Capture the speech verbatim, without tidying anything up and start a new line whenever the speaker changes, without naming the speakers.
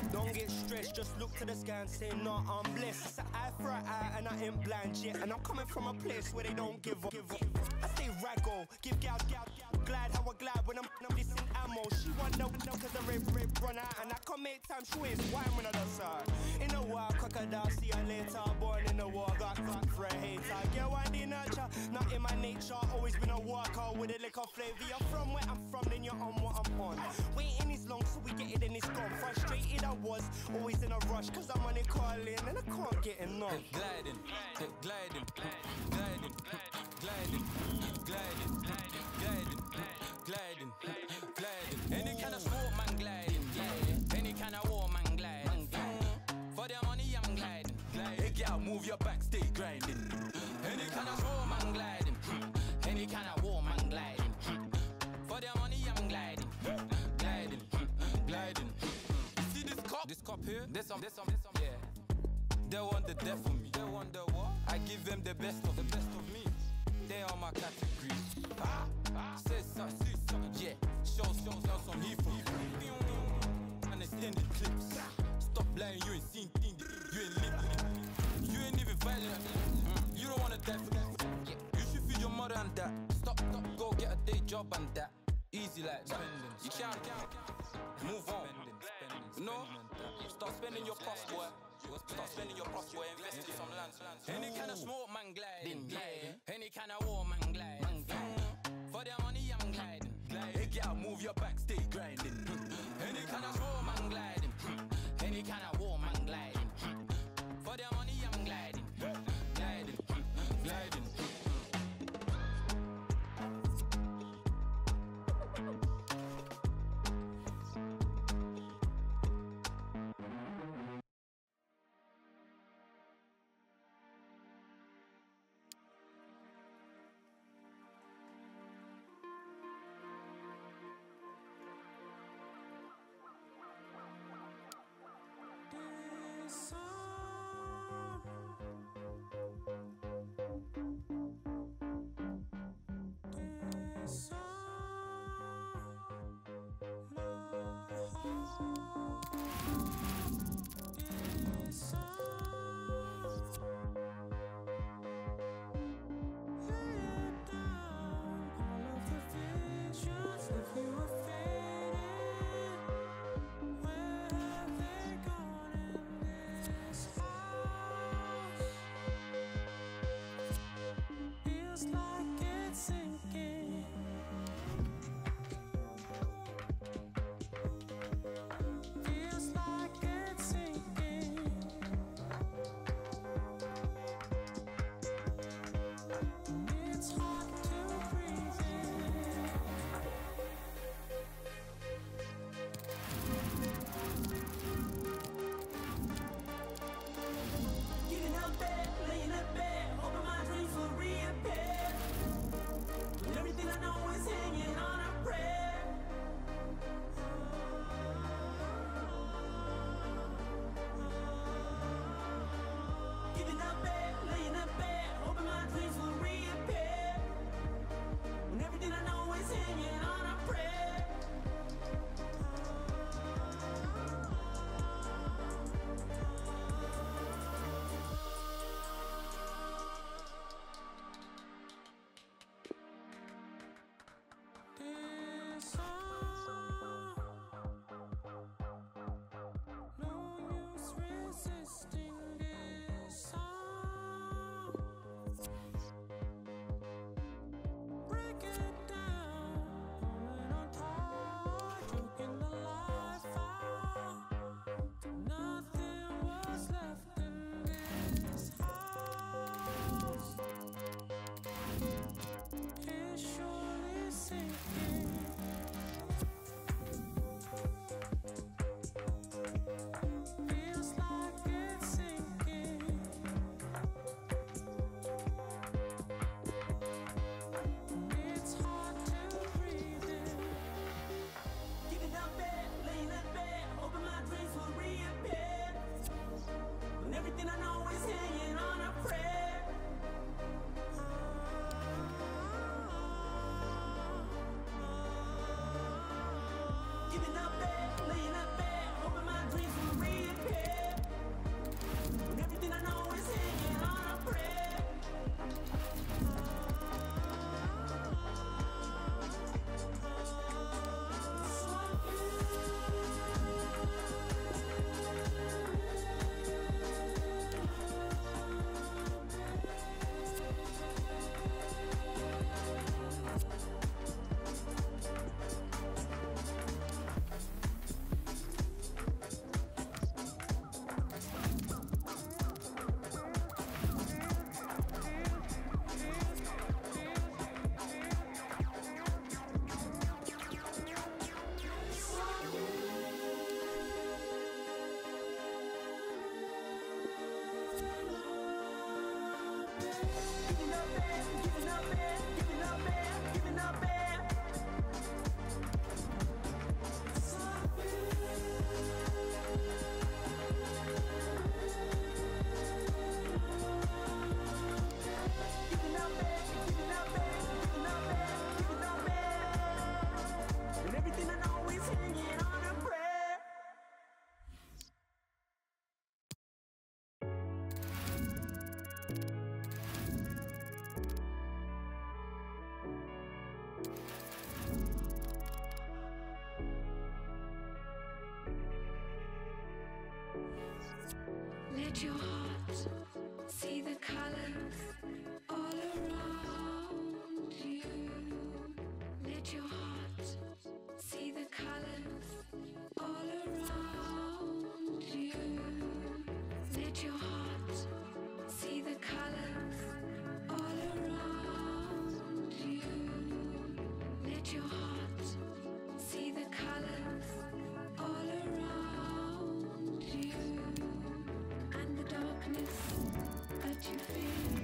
Don't get stressed, just look to the sky and say, no, I'm blessed. It's an eye for an eye and I ain't blind yet. And I'm coming from a place where they don't give up. Give up. I stay raggo, give gal, gal, gal, glide how I glide when I'm, I'm missing ammo. She want no, no, cause the red, red run out. And I come eight times, she waste wine when I dust her. In a while, crocodile, see her later. Born in the war, got crack for a hater. Get one day nurture, not in my nature. Always been a worker with a liquor flavor. You're from where I'm from, then you're on what I'm on. Waiting is long, so we get it and it's gone. Frustrated I was, always in a rush, cause I'm on it calling and I can't get enough.
Gliding, gliding, gliding, gliding, gliding, gliding, gliding, gliding. Any kind of sport man gliding, any kind of war man gliding. For their money I'm gliding. Hey girl, move your back, stay grinding. Any kind of sport man gliding, any kind of war man gliding. For their money I'm gliding, gliding, gliding. See this cup? This cup here? This some, this some, this some. Yeah. They want the death of me. They want the what? I give them the best of the best of me. They are my category. Ah, ah. Say something, say something. Yeah. Show, show, show some hip hop. And extended clips. Stop lying, you ain't seen things. You ain't living. You ain't even violent. Mm. You don't wanna die for that. Yeah. You should feed your mother and that. Stop, stop, go get a day job and that. Easy like spending. You can't move on. No, start spending your puff, boy. Start spending your puff, boy. Invest in some land. Any kind of smoke man gliding. Any kind of war man gliding. For their money I'm gliding. Hey girl, move your back, stay grinding. Any kind of smoke man gliding. Any kind of war man gliding. For their money I'm gliding. Gliding, gliding.
Feels like it's Let your heart see the colors all around you. Let your heart see the colors all around you. Let your heart see the colors all around you. Let your heart see the colors all around you. And the darkness that you feel